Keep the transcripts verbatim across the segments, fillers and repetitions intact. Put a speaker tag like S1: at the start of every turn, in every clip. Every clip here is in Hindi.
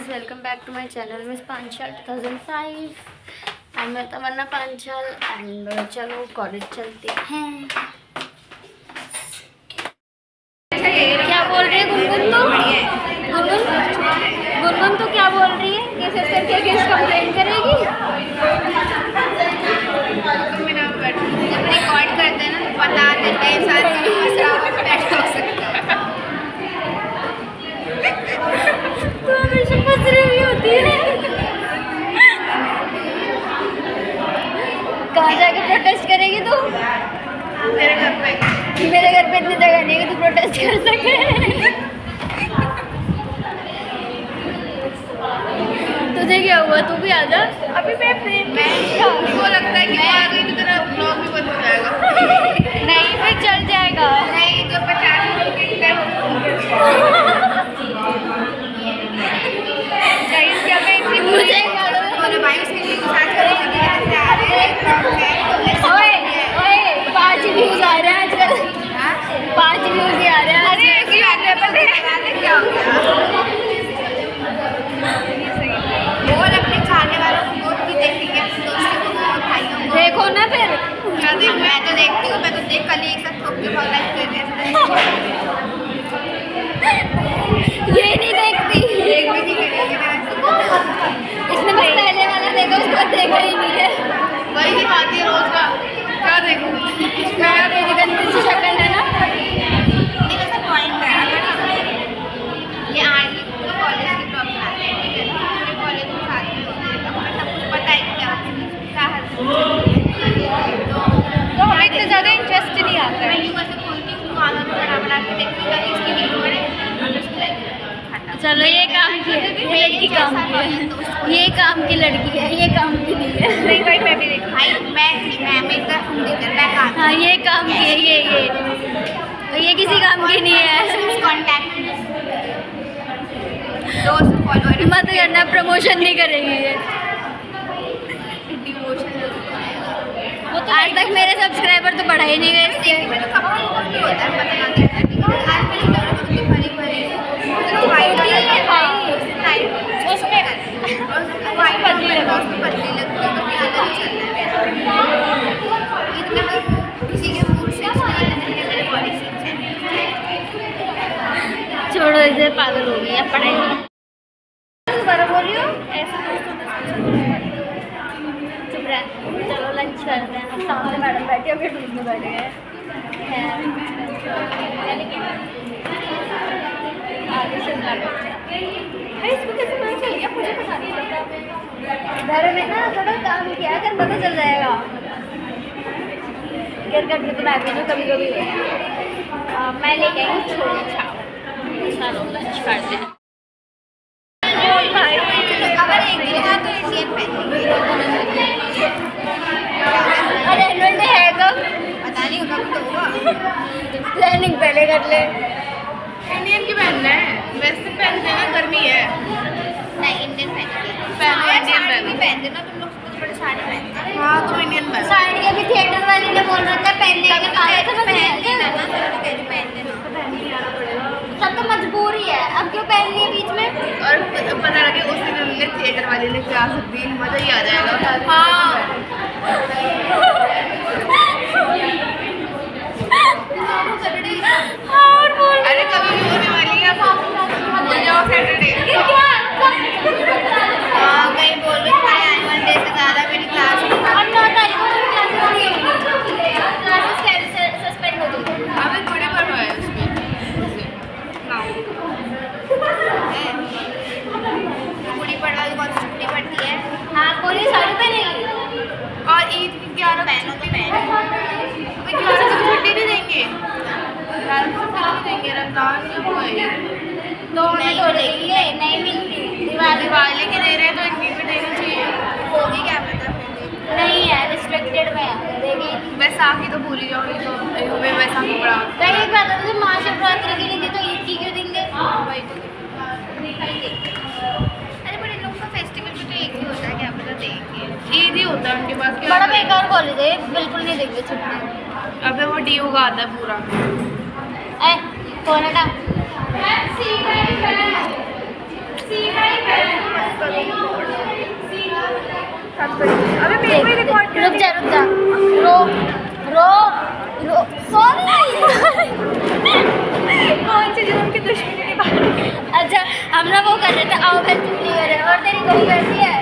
S1: Guys, welcome back to my channel miss Panchal two thousand five and मैं तमन्ना पांचाल एंड चलो कॉलेज चलते हैं। क्या बोल रही है गुनगुन? तो गुनगुन गुनगुन तो क्या बोल रही है कि सिस्टर के केस कंप्लेंट करेगी।
S2: जब रिकॉर्ड करते हैं ना तो बता देते हैं सारे हो सकता है।
S1: तो हमेशा फंस रही होती है। कहाँ जाके प्रोटेस्ट करेगी तू?
S2: मेरे घर पे
S1: मेरे घर पे इतनी जगह नहीं है कि तू प्रोटेस्ट कर सके। तुझे क्या हुआ? तू भी आजा। अभी मैं फ्रेम
S2: मैं मुझको लगता है कि वो आ गई तो तेरा ब्लॉग भी बंद हो जाएगा।
S1: नहीं, फिर चल जाएगा।
S2: नहीं, जो पचास लोग के
S1: क्या मैं इतनी मुझे
S2: बोले भाई उसके लिए साथ करेंगे कैसे आ रहे हैं।
S1: ओए ओए पाँच व्यूज आ रहे हैं आजकल। पाँच व्यूज ही आ रहे हैं।
S2: अरे ऐसी बात है, पता है क्या हो गया? बोल अपने चाहने वालों को वोट भी देखेंगे, अपने दोस्तों को, भाइयों को
S1: देखो ना। फिर
S2: क्या देख? मैं तो देखती हूँ, मैं तो देख कल एक साथ ठोक के बहुत लाइक कर रहे
S1: ये नहीं देखती।
S2: एक भी नहीं करेगी।
S1: इसने बस पहले वाला देखा, उसको देखा ही नहीं है।
S2: वही दिखाती है रोज का। क्या देखूँगी?
S1: क्या तेरी गंदी सी शक्ल है ना।
S2: नहीं, वैसे पॉइंट है। अगर ये आगे पूरे कॉलेज की प्रॉब्लम आती है, ठीक है, पूरे कॉलेज में साथ में होते हैं तो हमें सब कुछ पता है क्या क्या हर
S1: तो हमें इतना ज़्यादा इंटरेस्ट नहीं आता है।
S2: मैं यूँ ऐसे बोलती हूँ, खाना तो बना बना के देखती हूँ इसकी वीडियो बने और उसकी लाइक।
S1: चलो ये काम की है, ये लड़की काम की है, ये काम की लड़की है, ये काम की नहीं है।
S2: नहीं भाई, मैं भी देखी भाई, मैं थी मैं मेरी तरफ हम देते मैं काम।
S1: हाँ, ये काम की है, ये ये ये किसी काम की नहीं है।
S2: कॉन्टैक्ट दोस्त फॉलोअर
S1: मत करना, प्रमोशन नहीं करेंगे ये। वो तो आज तक मेरे सब्सक्राइबर तो बढ़ा ही नहीं गए इससे।
S2: मतलब कपड़ा कपड़ी होता है, पता ना देखना, ठीक है। आज मेरी तरफ उसकी भरी भरी तो वाइट है भाई, उसमें वाइट पतली लगती पतली लगती है, तो क्या नहीं चलता है इतना तो किसी के मूड से मेरे बॉडी से।
S1: छोड़ो इसे, पागल हो गई है पढ़ाई में।
S2: दोबारा बोलियो ऐसा
S1: चुप रह। चलो लंच करते हैं। सामने मैडम बैठी है, फिर ट्यूशन बैठ गए हैं। आगे शिमला भाई, इसको कैसे पता चल गया? मुझे पता नहीं लगता। घर में ना थोड़ा काम किया कर, पता चल जाएगा। घर करके तो मैं भी जो कभी कभी मैं ले गई छोले चावल। चलो लंच करते हैं।
S2: अगर एक दिन का तो इंडियन पहनेंगे।
S1: अरे एनुअल डे है कब?
S2: पता नहीं होगा, तो होगा।
S1: प्लानिंग पहले कर ले।
S2: इंडियन की पहनना है, वैसे पहनते हैं ना, गर्मी है। नहीं, इंडियन पहनेंगे। पहनो इंडियन पहनो। पहनते ना तुम लोग, कुछ बड़े साड़ी पहनते हैं। हाँ, तुम इंडियन पहनो।
S1: साड़ी के भी थिएटर वाले ने बोल रखा है पहनने के लिए। तो
S2: पहन लेना ना, तो कैसे पहन लेना।
S1: सब तो मजबूरी है, अब क्यों पहन लिए बीच में?
S2: और पता लगे उस दिन हमने थिएटर वाले ने क्या सकती, मजा ही आ जाएगा। हाँ
S1: और बोल।
S2: अरे कभी भी होने वाली है, भूल जाओ सैटरडे। हाँ, कहीं बोल रही थी एनुअल डे से ज़्यादा मेरी क्लास
S1: और नौ तारीख को क्लासेस होगी, क्लासेस सस्पेंड हो गई।
S2: अभी थोड़े पर हुआ है उसमें गुड़ी पड़वा की बहुत छुट्टी पड़ती है।
S1: हाँ, कोई साड़ी पहनेगी।
S2: और ईद की ग्यारह पहनो तो पहनो, अभी ग्यारह को छुट्टी नहीं देंगे, ग्यारह को छुट्टी नहीं देंगे। रमजान जब हुए
S1: दो नहीं तो लेंगे, नहीं मिलती। दिवाली
S2: दिवाली के दे रहे हैं तो इनकी भी देनी चाहिए। होगी क्या पता,
S1: नहीं है, रिस्ट्रिक्टेड में है, देगी।
S2: बैसाखी तो भूल ही जाओ, ये तो हमें बैसाखी पड़ा।
S1: मैं एक बात है, तो महाशिवरात्रि की नहीं दी तो ईद की क्यों देंगे?
S2: वही तो। अरे बड़े लोग का फेस्टिवल भी तो एक ही होता है, क्या पता देंगे। ईद ही होता है उनके पास।
S1: बड़ा बेकार कॉलेज है, बिल्कुल नहीं देंगे छुट्टी।
S2: अबे वो डी होगा आता है पूरा।
S1: ए, फोन हटा।
S2: अबे मेरे को रिकॉर्ड कर।
S1: रुक जा रुक जा रो रो रो सॉरी।
S2: कौन से जन्म की दुश्मनी निभा।
S1: अच्छा हम ना वो कर रहे थे, आओ मैं चुगली कर रहे और तेरी बहू बैठी है।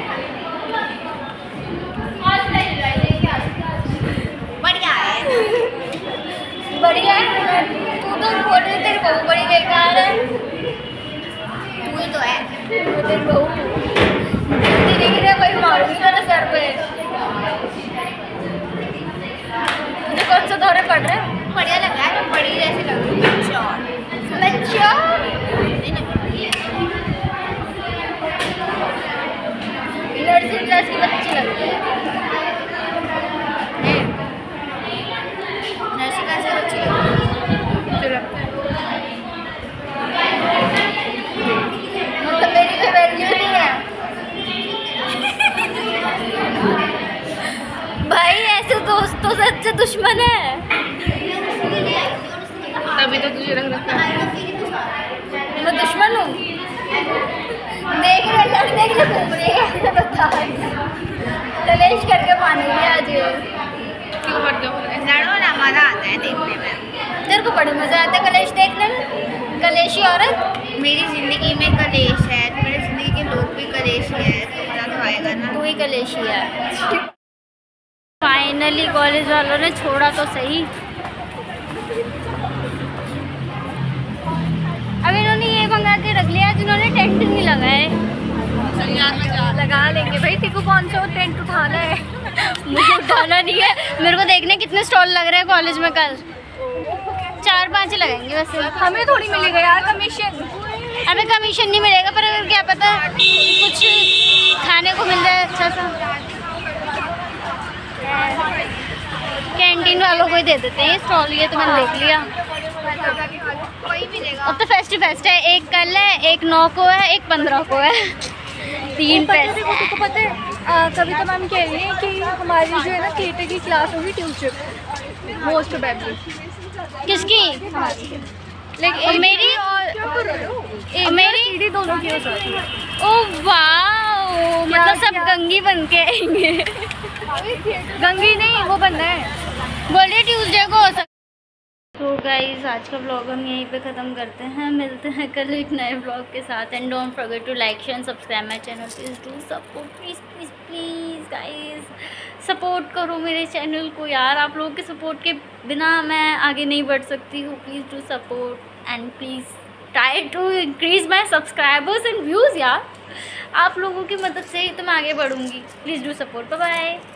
S2: बढ़िया है,
S1: बढ़िया है। तू तो बोल रही तेरी बहू बड़ी बेकार है।
S2: तू ही तो है।
S1: वो तेरी बहू तेरी गिरे भाई मारूंगी तेरे सर पे। मुझे कौन सा दौरे पड़ रहा है?
S2: बढ़िया लग रहा है, तो बड़ी जैसे लग रही है। श्योर
S1: मैच्योर नर्सरी क्लास की बच्ची लग रही है।
S2: नर्सरी क्लास से अच्छी लग रही है।
S1: मतलब मेरी कोई वैल्यू नहीं है भाई, ऐसे दोस्तों से अच्छे दुश्मन है।
S2: तभी तो तुझे रंग रखा है।
S1: मैं दुश्मन हूँ? देख रहे लड़ने के लिए घूम रही है। बता कलेश करके मानेंगे आज।
S2: क्यों करते हो? लड़ो ना, मजा आता है देखने में।
S1: तेरे को बड़ा मजा आता है कलेश देखने में? कलेशी औरत।
S2: मेरी जिंदगी में कलेश है, मेरी जिंदगी के लोग भी कलेशी है, तो मजा तो आएगा ना।
S1: तू ही कलेशी है। फाइनली कॉलेज वालों ने छोड़ा तो सही। अब इन्होंने ये मंगा के रख लिया जिन्होंने टेंट नहीं लगाए।
S2: लगा लेंगे भाई, तेरे को कौन सा टेंट उठाना है?
S1: मुझे उठाना नहीं है, मेरे को देखने कितने स्टॉल लग रहे हैं कॉलेज में। कल चार पांच ही लगेंगे वैसे।
S2: हमें थोड़ी मिलेगा यार कमीशन।
S1: अबे कमीशन नहीं मिलेगा, पर क्या पता कुछ खाने को मिल जाए अच्छा सा। कैंटीन वालों को ही दे देते हैं स्टॉल, ये तो मैंने देख लिया।
S2: वही मिलेगा।
S1: अब तो फेस्ट फेस्ट है, एक कल है, एक नौ को है, एक पंद्रह को है, तीन फेस्ट।
S2: तुमको पता है कविता मैम कह रही है कि हमारी जो है ना थिएटर की क्लास होगी ट्यूसडे को, मोस्ट प्रोबेबली।
S1: किसकी?
S2: लेकिन
S1: मेरी
S2: और
S1: मेरी
S2: सीढ़ी दोनों की हो सकती है।
S1: ओ वाह, मतलब सब गंगी बन के आएंगे।
S2: गंगी नहीं, वो बनना है।
S1: बोलिए ट्यूसडे को हो सकता। तो गाइज आज का व्लॉग हम यहीं पे ख़त्म करते हैं, मिलते हैं कल एक नए व्लॉग के साथ। And don't forget to like share subscribe my channel. Please do support, please please please guys support करो मेरे चैनल को यार। आप लोगों के सपोर्ट के बिना मैं आगे नहीं बढ़ सकती हूँ। Please do support and please try to increase my subscribers and views यार। आप लोगों की मदद से ही तो मैं आगे बढ़ूँगी। Please do support. Bye bye.